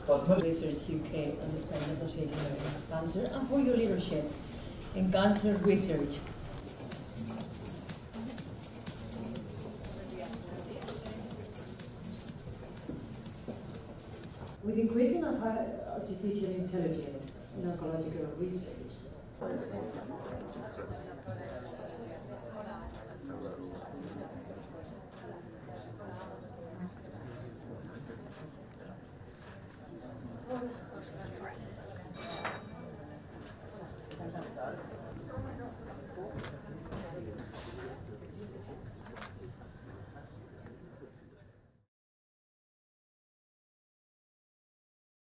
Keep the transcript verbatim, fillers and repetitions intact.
Research U K and the Spanish Association Against Cancer, and for your leadership in cancer research. With increasing of artificial intelligence in oncological research,